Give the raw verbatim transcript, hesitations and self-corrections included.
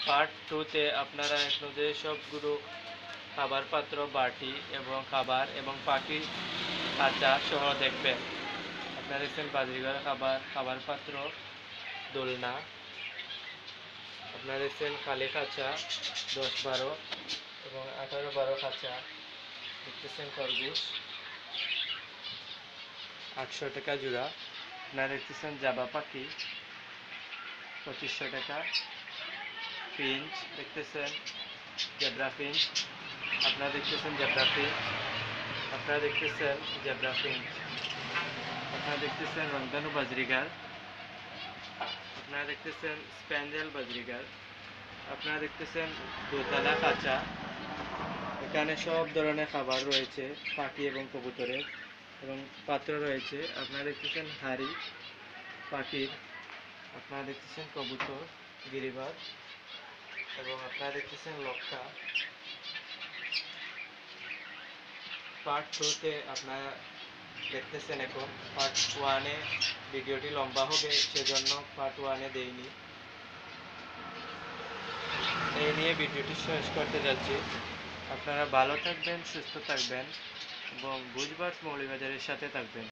Part টুতে আপনারা এখন যে সবগুলো খাবার পাত্র, বাটি এবং খাবার এবং পাখি খাঁচা সহ দেখবেন। আপনারা দেখছেন বাজরিগার খাবার, খাবার পাত্র, দোলনা। আপনারা দেখছেন খালি খাঁচা দশ বারো এবং আঠারো বারো খাঁচা। দেখতেছেন খরগোশ আটশো টাকা জোড়া। আপনারা দেখতেছেন জাবা পাখি পঁচিশশো টাকা। ফিঞ্চ দেখতেছেন, জেব্রা ফিঞ্চ। আপনারা দেখতেছেন জেব্রা ফিঞ্চ। আপনারা দেখতেছেন জেব্রা ফিঞ্চ। আপনারা দেখতেছেন রংধনু বাজরিগার। আপনারা দেখতেছেন স্প্যান্ডেল বাজরিগার। আপনারা দেখতেছেন দোতলা খাঁচা। এখানে সব ধরনের খাবার রয়েছে পাখি এবং কবুতরের, এবং পাত্র রয়েছে। আপনারা দেখতেছেন হাড়ি পাখির। আপনারা দেখতেছেন কবুতর, গিরিবাজ, এবং আপনারা দেখতেছেন লক্ষা। পার্ট টুতে আপনারা দেখতেছেন। এখন পার্ট ওয়ানে ভিডিওটি লম্বা হবে, সেজন্য পার্ট ওয়ানে দেইনি। এই নিয়ে ভিডিওটি শেষ করতে যাচ্ছি। আপনারা ভালো থাকবেন, সুস্থ থাকবেন এবং বুঝবার মৌলভীবাজারের সাথে থাকবেন।